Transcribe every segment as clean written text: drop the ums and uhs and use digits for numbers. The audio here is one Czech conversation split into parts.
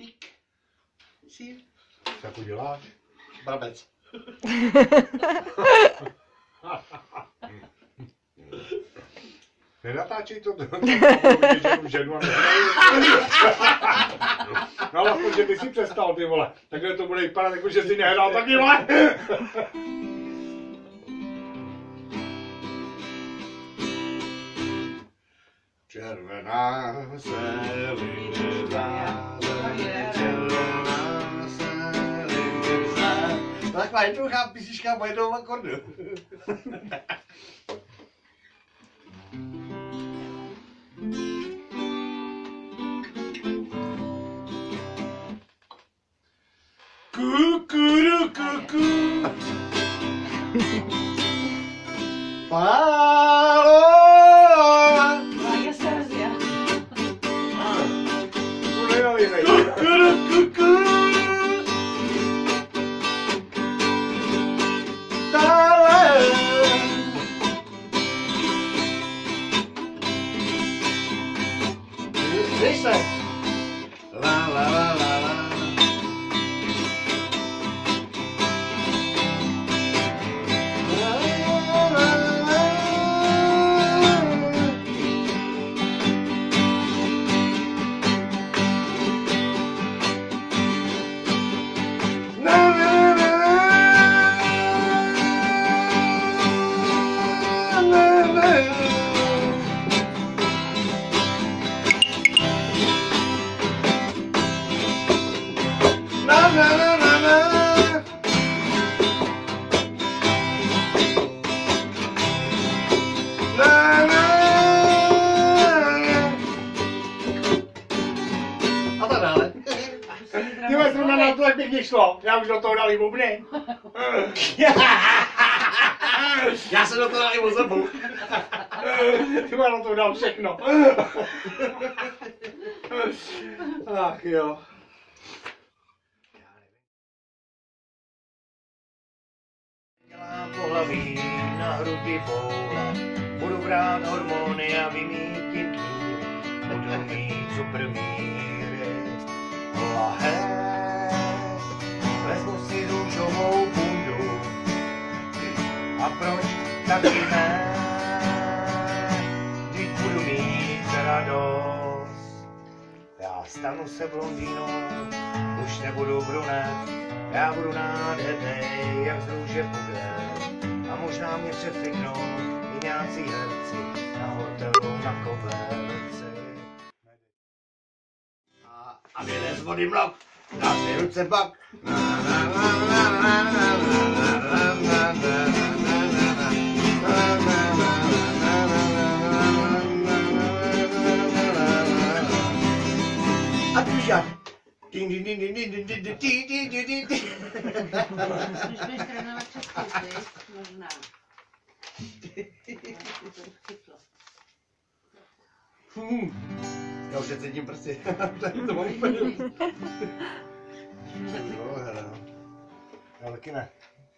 Pík. Sír. Co jako děláš? Brabec. Nenatáčej to, ženu a no ale aspoň, že ty si přestal, ty vole. Takhle to bude vypadat, jako že jsi nehrál taky, vole. Červená se líbí zázem, červená se líbí zázem. Taková jednoduchá písnička po jednou akordu. Kukurukuku. Paloma. Maria Sérvia. Kukurukuku. Dále. Víš se? La la la la la. A tak dále. Tyhle zrovna na to, jak bych nešlo. Já už do toho dal i bubny. Já jsem do toho dal i ozebu. Ty na to dal všechno. Ach jo. Dělám pohlaví na hrudi boula, budu brát hormony a vymítit míry, budu mít super míry. Lahé, vezmu si růžovou bundu, a proč taky ne, když budu mít radost. Já stanu se blondýnou, už nebudu brunet, já budu nádhernej, jak z růže pudel. A možná mě přefliknou i nějací herci na hotelu na koberci. A vyjde z vody mlok, dá si ruce bak. A ty žák. Din din din din din din din din din din din din. Když budeš trénovat českou, víš? Možná. Já už je cítím prsty. Tady to mám úplně. Já taky ne.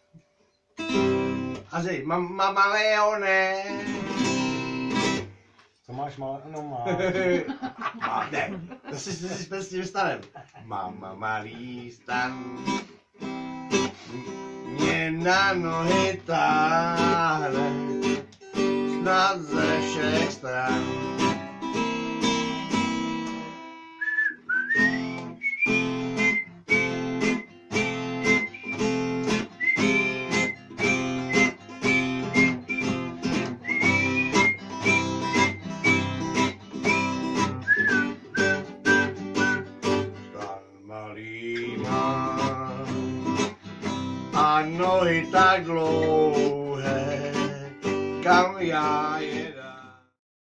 Azi, máme jo, ne. Co máš malé? No máš. Ne, to si s tím stanem. Mám malý stan. Mě na nohy táhne. Snad ze všech stran. A nohy tak dlouhé, kam já je dám.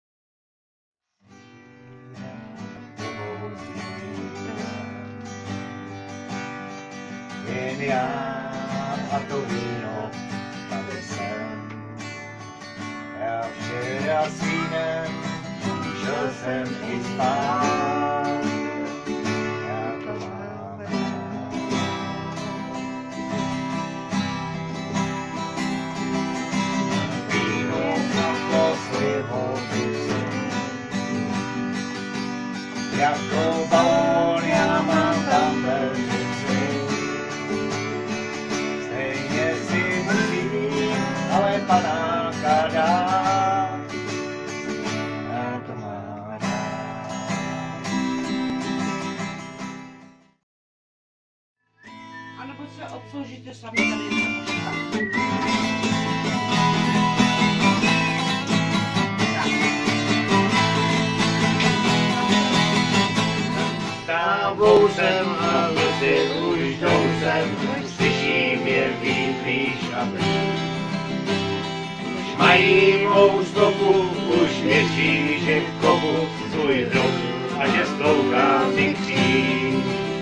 Jen já a to víno, tady jsem. Já včera s vínem šel jsem i spát. Já to mám. Jako balón já mám znají mou stopu, už věří, že kopu svůj hrob a že stlouchám si kříž.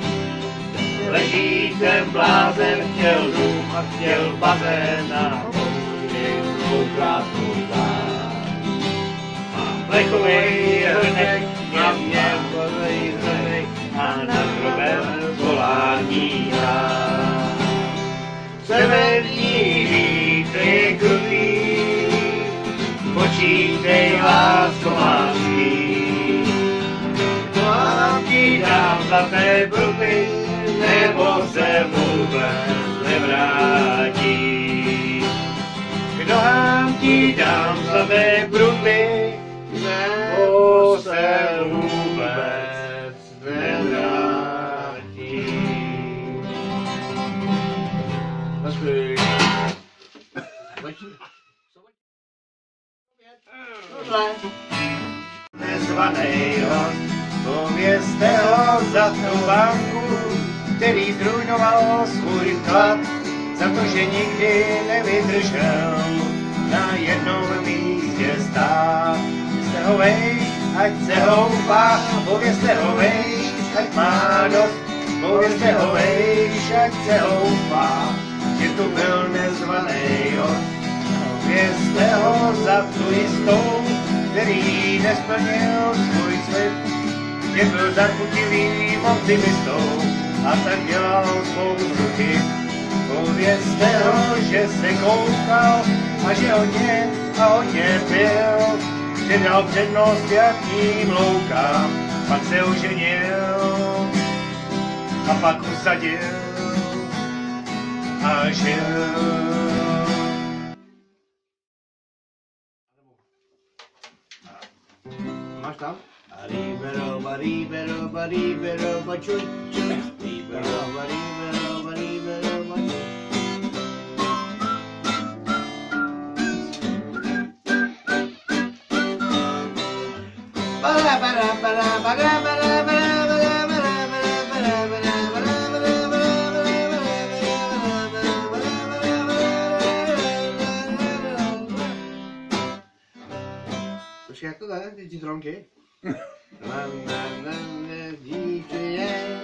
Leží ten blázen, chtěl dům a chtěl bazén a použij svou krásnou tvář. Mám plechovej hrnek, mám plechovej hrnek a nad hrobem volání rád. Severní vítr je krutý, počítej lásko má svý. Mám ti dám zlaté pruty, nebo se vůbec nevrátí. K nohám ti dám zlaté pruty, nebo se vůbec nevrátí. Nezvanej host, povězte ho za tu banku, který zrujnoval svůj vklad, za to, že nikdy nevydržel na jednom místě stát. Povězte ho vejš, ať se houpá, povězte ho vejš, ať má dost, povězte ho vejš, ať se houpá, že tu byl nezvanej host. Povězte ho za tu jistou, který nesplnil svůj slib, že byl zarputilým optimistou a tak dělal spoustu chyb. Povězte ho, že se koukal a že hodně pil, že dal přednost jakým loukám, pak se oženil a pak usadil a žil. Máš tam? Baribero, baribero, baribero, bačuču, baribero, baribero, baribero, bačuču. Bara, bara, bara, bara, bara, bara, bara, Počkej, jak to jde, ty citronky? dítě je.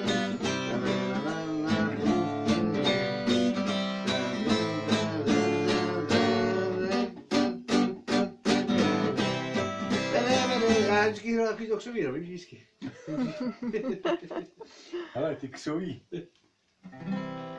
Já vždycky hraju takový to křoví, no, víš, vždycky. Ale ty ksoví.